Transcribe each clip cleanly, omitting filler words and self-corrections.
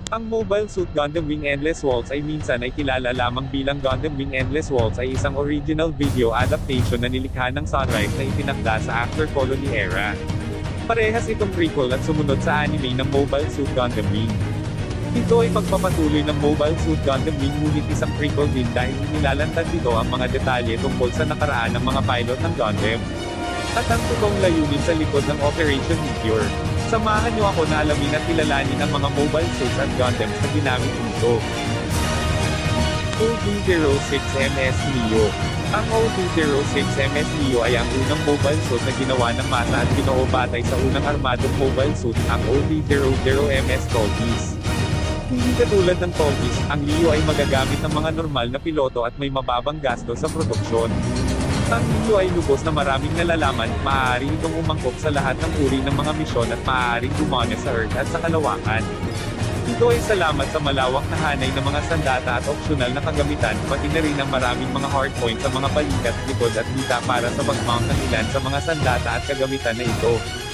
Ang Mobile Suit Gundam Wing Endless Waltz ay minsan ay kilala lamang bilang Gundam Wing Endless Waltz ay isang original video adaptation na nilikha ng Sunrise na itinakda sa After Colony era. Parehas itong prequel at sumunod sa anime ng Mobile Suit Gundam Wing. Ito ay pagpapatuloy ng Mobile Suit Gundam Wing ngunit isang prequel din dahil inilalantad dito ang mga detalye tungkol sa nakaraan ng mga pilot ng Gundam. At ang totoong layunin sa likod ng Operation Meteor. Samahan niyo ako na alamin at kilalanin ang mga mobile suits at Gundams na ginamit dito. OD-06MS Neo. Ang OD-06MS Neo ay ang unang mobile suit na ginawa ng masa at ginoo batay sa unang armadong mobile suit, ang OD-00MS Tolkis. Hindi katulad ng Tolkis, ang Neo ay magagamit ng mga normal na piloto at may mababang gasto sa produksyon. Ang Neo ay lubos na maraming nalalaman, maaari itong umangkop sa lahat ng uri ng mga misyon at maaaring gumana sa Earth at sa kalawakan. Ito ay salamat sa malawak na hanay ng mga sandata at opsyonal na kagamitan, pati na rin ang maraming mga hardpoint sa mga balikat, likod at dita para sa pag-mount ng ilan sa mga sandata at kagamitan na ito.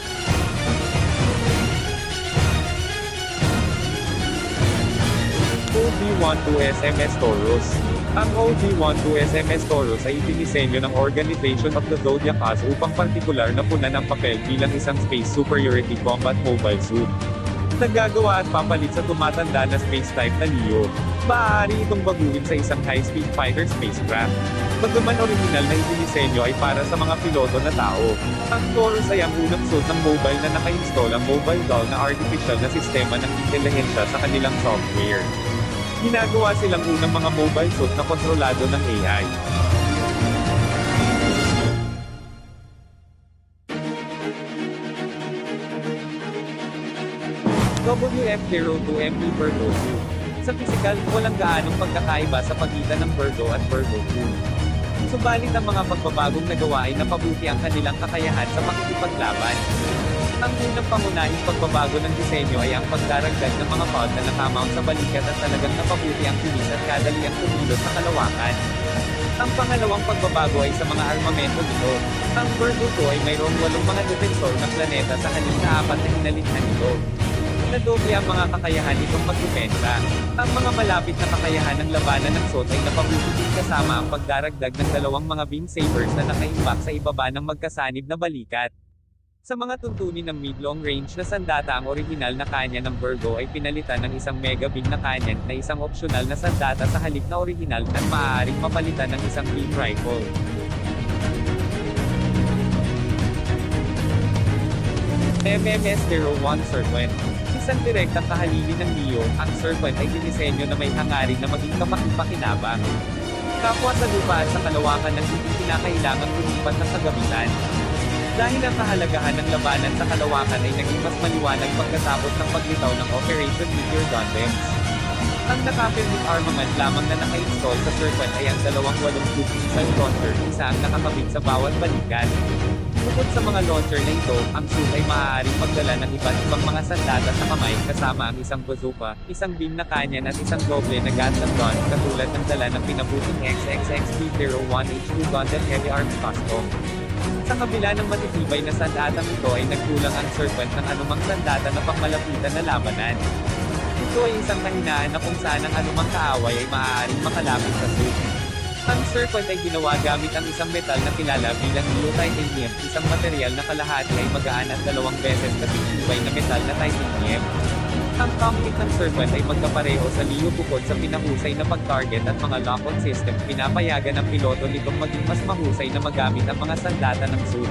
OD-12 SMS Taurus. Ang OD-12 SMS Taurus ay itinisenyo ng Organization of the Zodiac Us upang partikular na punan ang papel bilang isang space superiority combat mobile suit. Nagagawa at papalit sa tumatanda na space type na Neo. Maaari itong baguhin sa isang high-speed fighter spacecraft. Bagaman original na itinisenyo ay para sa mga piloto na tao. Ang Taurus ay ang unang suit ng mobile na naka-install ang mobile doll na artificial na sistema ng intelihensya sa kanilang software. Ginagawa silang unang mga mobile suit na kontrolado ng AI. WF-02ME Virgo 2. Sa pisikal, walang gaanong pagkakaiba sa pagitan ng Virgo at Virgo 2. Subalit ang mga pagbabagong nagawa ay napabuti ang kanilang kakayahan sa pakikipaglaban. Ang unang pangunahing pagbabago ng disenyo ay ang pagdaragdag ng mga pod na nakamount sa balikat at talagang napabuti ang bilis at kadali ang kumilos sa kalawakan. Ang pangalawang pagbabago ay sa mga armamento nito. Ang Virgo 2 ay mayroong 8 mga defensor na planeta sa halip na 4 na hinalikhan nito. Nadoble ang mga kakayahan nitong magdepensa. Ang mga malapit na kakayahan ng labanan ng SOT ay napabuti din kasama ang pagdaragdag ng 2 mga beam sabers na nakaimbak sa ibaba ng magkasanib na balikat. Sa mga tuntunin ng mid-long range na sandata ang orihinal na kanya ng Virgo ay pinalitan ng isang mega beam na kanya na isang opsyonal na sandata sa halip na orihinal at maaaring mapalitan ng isang beam rifle. MMS-01 Serpent. Isang direktang kahalili ng Neo, ang Serpent ay dinisenyo na may hangarin na maging kapaki-pakinabang. Kapwa sa lupa at sa kalawakan ng hindi kinakailangang lumipat ng kagamitan. Dahil ang kahalagahan ng labanan sa kalawakan ay naging mas maliwanag pagkatapos ng paglitaw ng Operation Meteor Gundams. Ang naka-permit armament lamang na naka-install sa Serpent ay ang 2 8-tube missile launcher, isa ang nakakabit sa bawat balikan. Bukod sa mga launcher na ito, ang suit ay maaaring magdala ng iba't ibang mga sandata sa kamay kasama ang isang bazooka, isang beam na kanyan at isang doble na Gatling gun, katulad ng dala ng pinabuting XXXP-01H2 Gundam Heavy Arms Custom. Sa kabila ng matitibay na sandatang ito ay nagkulang ang Serpent ng anumang sandata na pangmalapitan na labanan. Ito ay isang kahinaan na kung saan ang anumang kaaway ay maaaring makalapit sa suit. Ang Serpent ay ginawa gamit ang isang metal na kilala bilang neotitanium, isang material na kalahati ay magaan at 2 beses kasing tibay na metal na titanium. Ang cockpit ng Serpent ay magkapareho sa Neo bukod sa pinahusay na pag-target at mga lock-on system, pinapayagan ng piloto nitong maging mas mahusay na magamit ang mga sandata ng suit.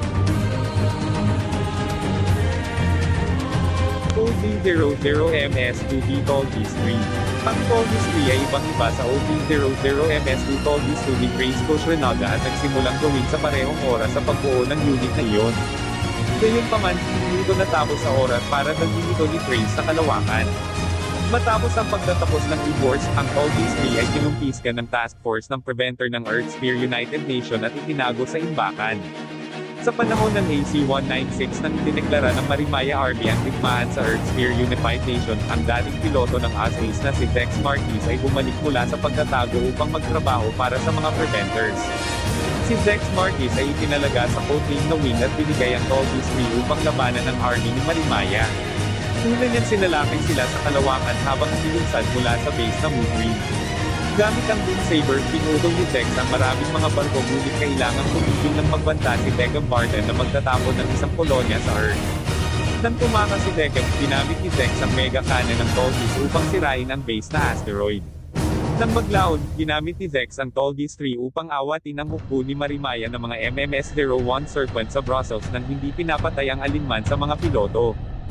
OD-00MS-2B Tolkis 3. Ang Tolkis 3 ay ibang-iba sa OD-00MS-2 Tolkis 2 ni Grace Kushrenaga at nagsimulang gawin sa parehong oras sa pagbuo ng unit na iyon. Gayunpaman, hindi ito natapos sa oras para dalhin ito ni Grace sa kalawakan. Matapos ang pagtatapos ng reports, ang Tolkis 3 ay kinumpiskan ng task force ng Preventer ng Earth Sphere United Nation at itinago sa imbakan. Sa panahon ng AC-196 nang itineklara ng Marimaya Army ang digmaan sa Earth Sphere Unified Nation, ang dating piloto ng AS-ACE na si Dex Marquis ay bumalik mula sa pagtatago upang magtrabaho para sa mga Preventers. Si Dex Marquis ay itinalaga sa codename na Wing at binigay ang Tolkis 3 upang labanan ng Army ni Marimaya. Una niyang sinalakay sila sa kalawakan habang nilunsad mula sa base na Moonwing. Gamit ang Beam Saber, pinutol ni Dex ang maraming mga barko ngunit kailangang tumigil ng pagbanta si Degam Barden na magtatapon ng isang kolonya sa Earth. Nang tumakas si Degam, ginamit ni Dex ang mega cannon ng Tolgis upang sirain ang base na asteroid. Nang maglaon, ginamit ni Dex ang Tolgis 3 upang awatin ang hukbo ni Marimaya ng mga MMS-01 Serpent sa Brussels nang hindi pinapatay ang alinman sa mga piloto.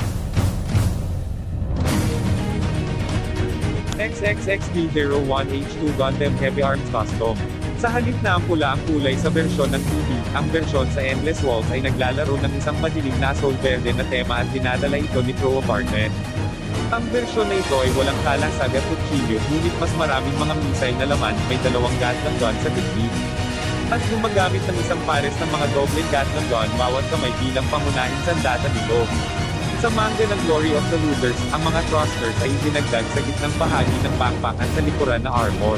XXXD-01H2 Gundam Heavy Arms Custom. Sa halip na ang pula ang kulay sa bersyon ng TV, ang bersyon sa Endless Walls ay naglalaro ng isang madilim na Soul Verde na tema at dinadala ito ni Proa Barton. Ang bersyon na ito ay walang kalasag at kutsilyo, ngunit mas maraming mga missile na laman, may dalawang Gatling gun sa dibdib. At gumagamit ng isang pares ng mga dobleng Gatling gun bawat kamay bilang pangunahing sandata nito. Sa manga ng Glory of the Losers, ang mga thrusters ay dinagdag sa gitnang bahagi ng backpack at sa likuran na armor.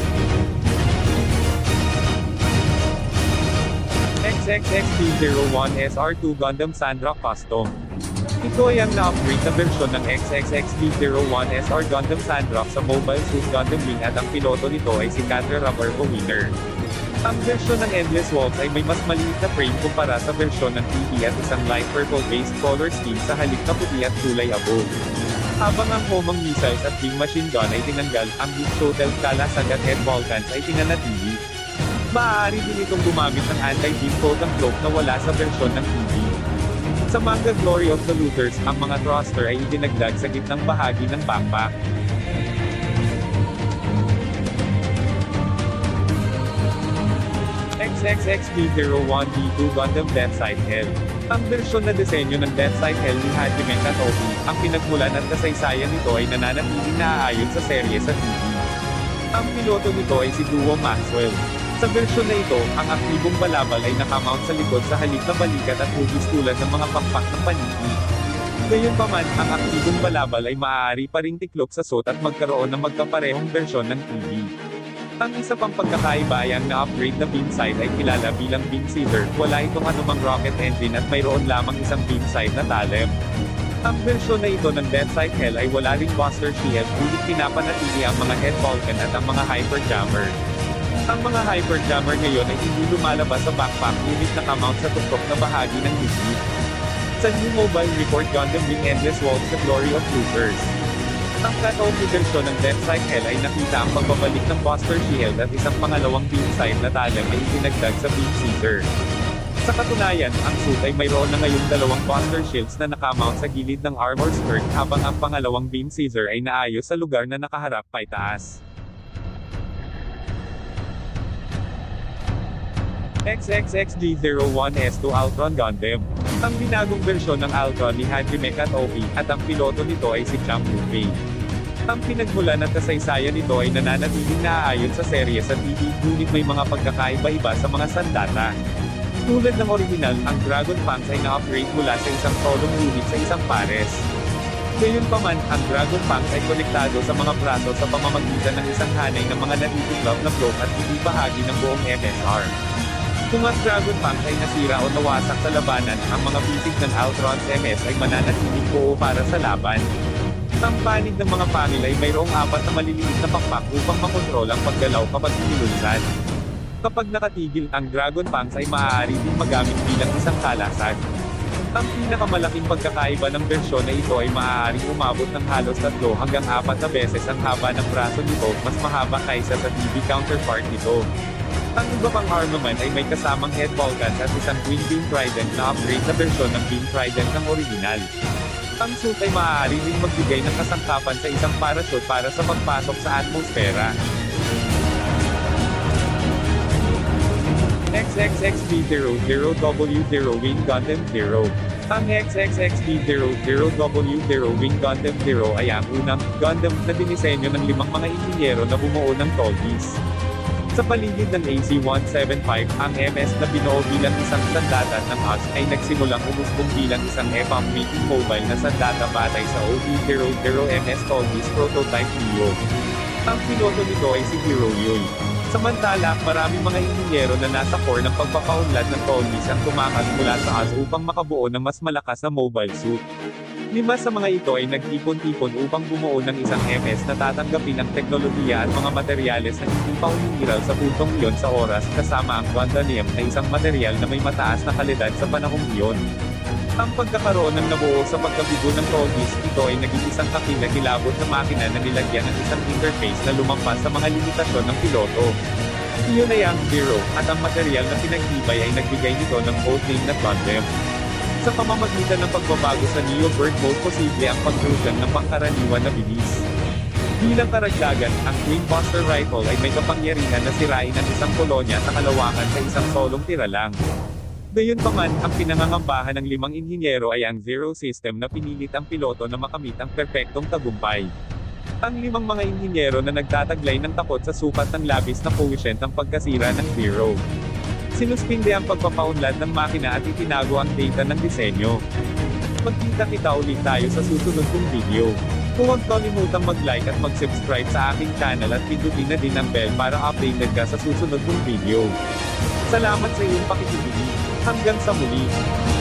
XXXD-01SR2 Gundam Sandrock Custom. Ito ay ang na-upgrade na bersyon ng XXXD-01SR Gundam Sandrock sa Mobile Suit Gundam Wing at ang piloto nito ay si Catra Rubber Winner. Ang bersyon ng Endless Waltz ay may mas maliit na frame kumpara sa bersyon ng TV at isang light purple-based color scheme sa halip na puti at kulay abo. Habang ang homing missiles at beam machine gun ay tinanggal, ang Big Total, Kalasag at Head Volcans ay pinanatili. Maaari din itong gumamit ng anti-beam coat ang cloak na wala sa bersyon ng TV. Sa manga Glory of the Losers, ang mga thruster ay idinagdag sa gitnang bahagi ng backpack. XXXD-01D2 Gundam Deathside Hell. Ang bersyon na disenyo ng Deathside Hell ni Hajime Katobi, ang pinagmulan at kasaysayan nito ay nananatiling naaayon sa serye sa TV. Ang piloto nito ay si Duo Maxwell. Sa bersyon na ito, ang aktibong balabal ay nakamount sa likod sa halip na balikat at hugis tulad ng mga pakpak ng paniki. Gayunpaman, ang aktibong balabal ay maaari pa ring tiklop sa suit at magkaroon ng magkaparehong bersyon ng TV. Ang isa pang pagkakaiba ay ang na-upgrade na beam sight ay kilala bilang Beam Caesar, wala itong anumang rocket engine at mayroon lamang isang beam sight na talem. Ang bersyon na ito ng Deathside Hell ay wala ring buster shield, ngunit pinapanatili ang mga head Vulcan at ang mga hyperjammer. Ang mga hyperjammer ngayon ay hindi lumalabas sa backpack ngunit nakamount sa tuktok na bahagi ng dibdib. Sa New Mobile Report Gundam Wing Endless Waltz The Glory of Losers. Ang cut-off bersyon ng Deathside Hell ay nakita ang pagbabalik ng buster shield at isang pangalawang beam sight na talem ay itinagdag sa Beam Caesar. Sa katunayan, ang suit ay mayroon na ngayong dalawang buster shields na nakamount sa gilid ng armor skirt habang ang pangalawang Beam Caesar ay naayos sa lugar na nakaharap paitaas. XXXD-01S2 Altron Gundam. Ang binagong bersyon ng Altron ni Hajime Katobi, at ang piloto nito ay si Chang Woo-fei. Ang pinagmulan at kasaysayan nito ay nananatiling naaayon sa serye sa TV, ngunit may mga pagkakaiba-iba sa mga sandata. Tulad ng original, ang Dragon Punch ay na-upgrade mula sa isang solong unit sa isang pares. Gayunpaman, ang Dragon Punch ay konektado sa mga braso sa pamamagitan ng isang hanay ng mga natitiklop na block at hindi bahagi ng buong MSR. Kung ang Dragon Punch ay nasira o nawasak sa labanan, ang mga bisig ng Altron's MS ay mananatiling buo para sa laban. Ang panig ng mga pangil ay mayroong 4 na maliliit na pakpak upang makontrol ang paggalaw kapag sinilunsan. Kapag nakatigil, ang Dragon Punch ay maaari din magamit bilang isang kalasag. Ang pinakamalaking pagkakaiba ng bersyon na ito ay maaaring umabot ng halos 3 hanggang 4 na beses ang haba ng braso nito, mas mahaba kaysa sa TV counterpart nito. Ang iba pang armament ay may kasamang head Vulcan at isang Twin Beam Trident na upgrade na bersyon ng Beam Trident ng original. Ang suit ay maaari rin magbigay ng kasangkapan sa isang parachute para sa pagpasok sa atmosfera. XXXD-00W0 Wing Gundam Zero. Ang XXXD-00W0 Wing Gundam Zero ay ang unang Gundam na dinisenyo ng 5 mga inhinyero na bumuo ng Tolgis. Sa paligid ng AC-175, ang MS na binuo bilang isang sandata ng US ay nagsimulang umusbong bilang isang EPAM meeting mobile na sandata batay sa OD-00MS Tolgis prototype Leo. Ang piloto nito ay si Hiro Yui. Samantala, maraming mga inhinyero na nasa core ng pagpapaunlad ng Tolgis ang tumakas mula sa US upang makabuo ng mas malakas na mobile suit. Lima sa mga ito ay nag-ipon-tipon upang bumuo ng isang MS na tatanggapin ang teknolohiya at mga materyales na hindi pa umiiral sa puntong iyon sa oras, kasama ang guantanum na isang materyal na may mataas na kalidad sa panahong iyon. Ang pagkakaroon ng nabuo sa pagkabigo ng Togis, ito ay naging isang kakilakilabot na makina na nilagyan ng isang interface na lumampas sa mga limitasyon ng piloto. Iyon ay ang Zero, at ang materyal na pinagtibay ay nagbigay nito ng codename na Gundam. Sa pamamagitan ng pagbabago sa Neo Bird Mode, posible ang pagrugan ng pangkaraniwan na bilis. Bilang karagdagan, ang Twin Buster Rifle ay may kapangyarihan na sirain ang isang kolonya sa kalawakan sa isang solong tira lang. Gayunpaman, ang pinangangambahan ng limang inhinyero ay ang Zero System na pinilit ang piloto na makamit ang perpektong tagumpay. Ang limang mga inhinyero na nagtataglay ng takot sa sukat ng labis na quotient ng pagkasira ng Zero. Sinuspinde ang pagpapaunlad ng makina at itinago ang data ng disenyo. Magkita-kita ulit tayo sa susunod kong video. Huwag kalimutang mag-like at mag-subscribe sa aking channel at pindutin na din ang bell para updated ka sa susunod kong video. Salamat sa iyong pakikinig. Hanggang sa muli.